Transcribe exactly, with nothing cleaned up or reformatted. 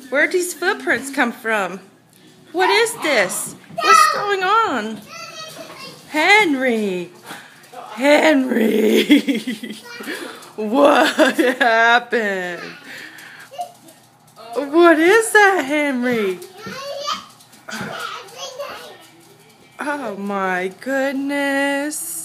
Where'd these footprints come from? What is this? What's going on? Henry! Henry! What happened? What is that, Henry? Oh my goodness.